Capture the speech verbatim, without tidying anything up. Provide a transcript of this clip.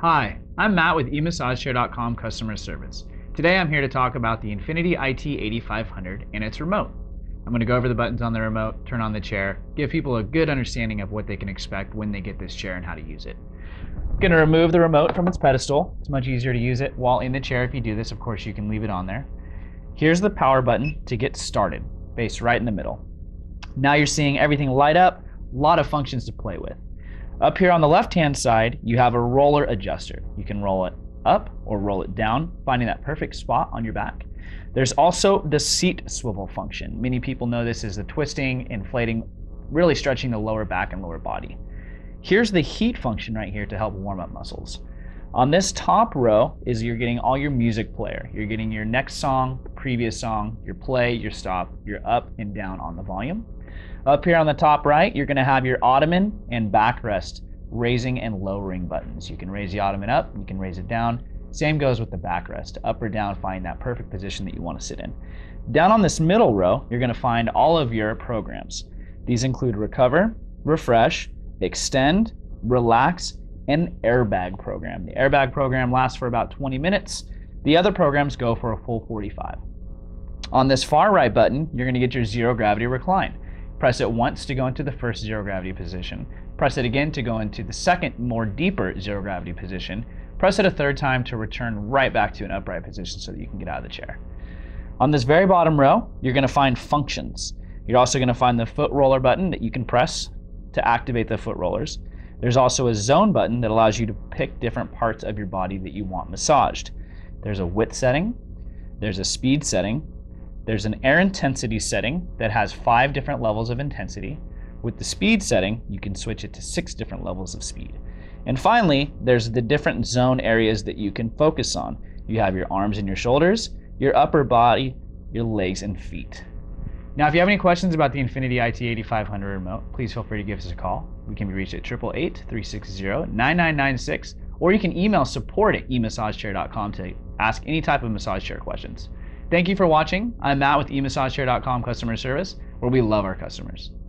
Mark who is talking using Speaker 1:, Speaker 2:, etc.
Speaker 1: Hi, I'm Matt with e massage chair dot com customer service. Today I'm here to talk about the Infinity I T eighty-five hundred and its remote. I'm going to go over the buttons on the remote, turn on the chair, give people a good understanding of what they can expect when they get this chair and how to use it. I'm going to remove the remote from its pedestal. It's much easier to use it while in the chair. If you do this, of course, you can leave it on there. Here's the power button to get started, based right in the middle. Now you're seeing everything light up, a lot of functions to play with. Up here on the left-hand side, you have a roller adjuster. You can roll it up or roll it down, finding that perfect spot on your back. There's also the seat swivel function. Many people know this as the twisting, inflating, really stretching the lower back and lower body. Here's the heat function right here to help warm up muscles. On this top row is you're getting all your music player. You're getting your next song, previous song, your play, your stop, your up and down on the volume. Up here on the top right, you're going to have your ottoman and backrest raising and lowering buttons. You can raise the ottoman up, you can raise it down. Same goes with the backrest, up or down, find that perfect position that you want to sit in. Down on this middle row, you're going to find all of your programs. These include Recover, Refresh, Extend, Relax, and Airbag program. The Airbag program lasts for about twenty minutes. The other programs go for a full forty-five. On this far right button, you're going to get your zero gravity recline. Press it once to go into the first zero gravity position. Press it again to go into the second, more deeper zero gravity position. Press it a third time to return right back to an upright position so that you can get out of the chair. On this very bottom row, you're going to find functions. You're also going to find the foot roller button that you can press to activate the foot rollers. There's also a zone button that allows you to pick different parts of your body that you want massaged. There's a width setting, there's a speed setting, there's an air intensity setting that has five different levels of intensity. With the speed setting, you can switch it to six different levels of speed. And finally, there's the different zone areas that you can focus on. You have your arms and your shoulders, your upper body, your legs and feet. Now, if you have any questions about the Infinity I T eighty-five hundred remote, please feel free to give us a call. We can be reached at eight eight eight, three six zero, nine nine nine six, or you can email support at e massage chair dot com to ask any type of massage chair questions. Thank you for watching. I'm Matt with e massage chair dot com customer service, where we love our customers.